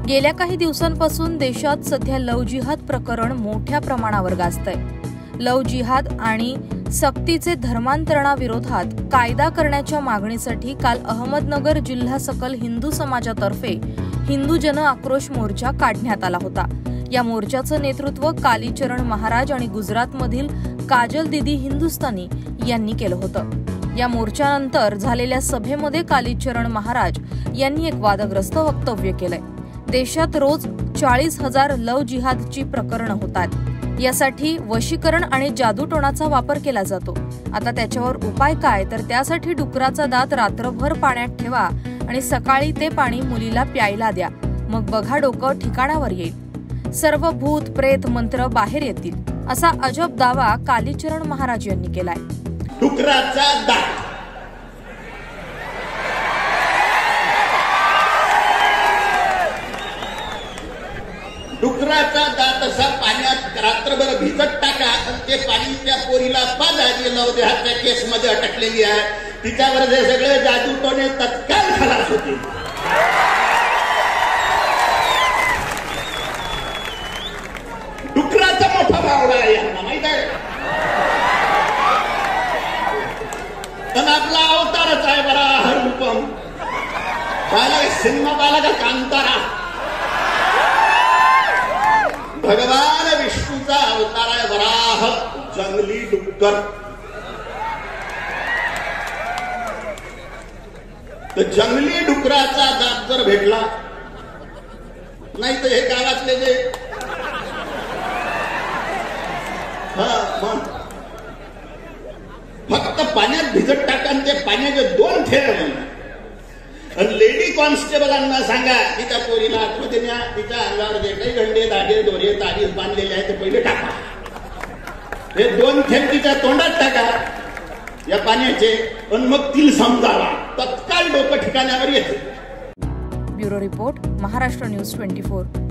गेल्या काही दिवसांपासून देशात सध्या लव्ह जिहाद प्रकरण मोठ्या प्रमाणावर गाजतंय। लव्ह जिहाद आणि सक्तीचे धर्मांतरणाविरोधात कायदा करण्याच्या मागणीसाठी काल अहमदनगर जिल्हा सकल हिंदू समाजातर्फे हिंदू जन आक्रोश मोर्चा काढण्यात आला होता। या मोर्चाचं नेतृत्व कालीचरण महाराज आणि गुजरातमधील काजल दीदी हिंदुस्तानी यांनी केलं होतं। या मोर्चानंतर झालेल्या सभेमध्ये कालीचरण महाराज यांनी एक वादग्रस्त वक्तव्य केलंय। देशात रोज 40,000 लव्ह जिहादची प्रकरणं होतात। यासाठी वशीकरण आणि जादूटोणाचा वापर केला जातो। आता त्याच्यावर उपाय काय, तर त्यासाठी डुकराचा दात रात्रभर पाण्यात ठेवा आणि सकाळी ते पाणी मुलीला प्यायला द्या, मग बघा डोकं ठिकाणावर येईल, सर्व भूत प्रेत मंत्र बाहेर येतील, असा अजब दावा कालीचरण महाराज यांनी केलाय। डुकराचा दात असा पाण्यात रात्रभर भिजत टाका आणि ते पाणी त्या पोरीला पाजा जी लव्ह जिहादच्या केस मध्ये अटकलेली आहे, तिच्यावर जे सगळे जादूटोणे तत्काळ खलास होतील। डुकराचा मोठा भावडा आहे यांना माहित आहे, पण आपला अवतारच आहे बरा हर रूपम पाहिला सिनेमा पाहिला का कांतारा, भगवान विष्णूचा अवतार आहे वराह, जंगली डुक्कर। तर जंगली डुकराचा दात जर भेटला नाही तर हे गावातले जे फक्त पाण्यात भिजत टाका आणि ते पाण्याचे 2 थेंब आणि लेडी कॉन्स्टेबलांना सांगा की त्या पोरीला आतमध्ये न्या, तिच्या अंगावर जे काही गंडे धागे दोरे तारीस बांधलेले आहे ते पहिले टाका, हे 2 थेंब तिच्या तोंडात टाका या पाण्याचे, पण मग तिला समजावा, तत्काळ डोकं ठिकाणावर येते। Bureau report, Maharashtra news 24।